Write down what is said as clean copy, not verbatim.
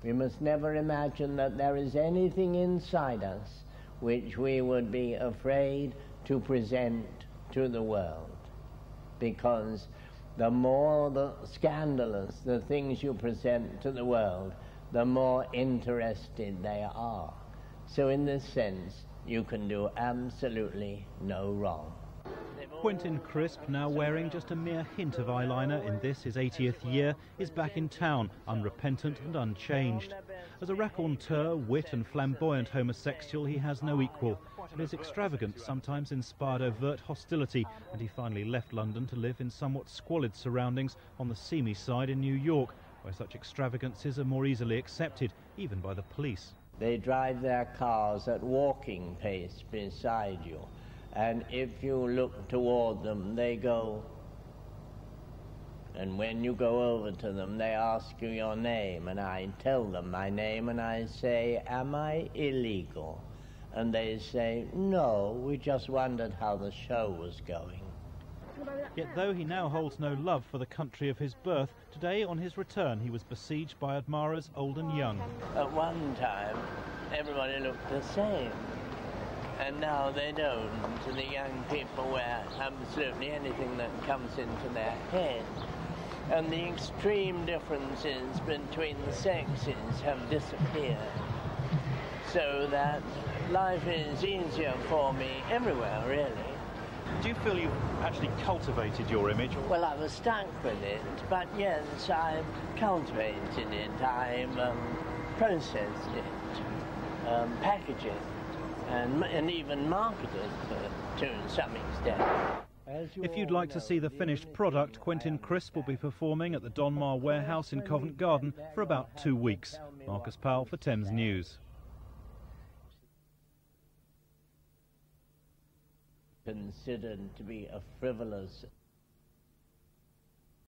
We must never imagine that there is anything inside us which we would be afraid to present to the world, because the more scandalous the things you present to the world, the more interested they are. So in this sense, you can do absolutely no wrong. Quentin Crisp, now wearing just a mere hint of eyeliner in this, his 80th year, is back in town, unrepentant and unchanged. As a raconteur, wit and flamboyant homosexual, he has no equal. But his extravagance sometimes inspired overt hostility, and he finally left London to live in somewhat squalid surroundings on the seamy side in New York, where such extravagances are more easily accepted, even by the police. They drive their cars at walking pace beside you. And if you look toward them, they go. And when you go over to them, they ask you your name, and I tell them my name, and I say, am I illegal? And they say, no, we just wondered how the show was going. Yet though he now holds no love for the country of his birth, today on his return he was besieged by admirers old and young. At one time, everybody looked the same. And now they don't. The young people wear absolutely anything that comes into their head. And the extreme differences between the sexes have disappeared. So that life is easier for me everywhere, really. Do you feel you've actually cultivated your image? Well, I was stuck with it, but yes, I've cultivated it. I've processed it, packaged it, and even marketed to some extent. If you'd like to see the finished product, Quentin Crisp will be performing at the Donmar Warehouse in Covent Garden for about 2 weeks. Marcus Powell for Thames News. Considered to be a frivolous